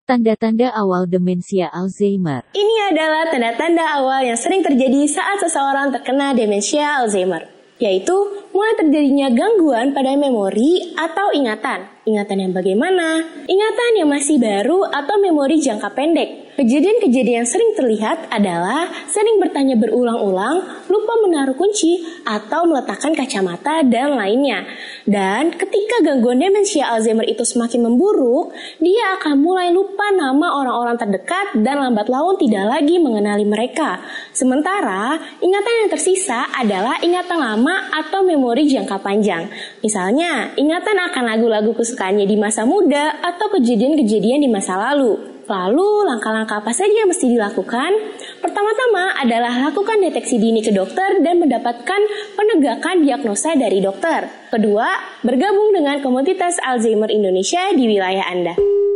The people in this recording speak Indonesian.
Tanda-tanda awal demensia Alzheimer. Ini adalah tanda-tanda awal yang sering terjadi saat seseorang terkena demensia Alzheimer, yaitu mulai terjadinya gangguan pada memori atau ingatan. Ingatan yang bagaimana? Ingatan yang masih baru atau memori jangka pendek. Kejadian-kejadian yang sering terlihat adalah sering bertanya berulang-ulang, lupa menaruh kunci, atau meletakkan kacamata, dan lainnya. Dan ketika gangguan demensia Alzheimer itu semakin memburuk, dia akan mulai lupa nama orang-orang terdekat dan lambat laun tidak lagi mengenali mereka. Sementara, ingatan yang tersisa adalah ingatan lama atau memori jangka panjang. Misalnya, ingatan akan lagu-lagu kesukaannya di masa muda atau kejadian-kejadian di masa lalu. Lalu, langkah-langkah apa saja yang mesti dilakukan? Pertama-tama adalah lakukan deteksi dini ke dokter dan mendapatkan penegakan diagnosa dari dokter. Kedua, bergabung dengan komunitas Alzheimer Indonesia di wilayah Anda.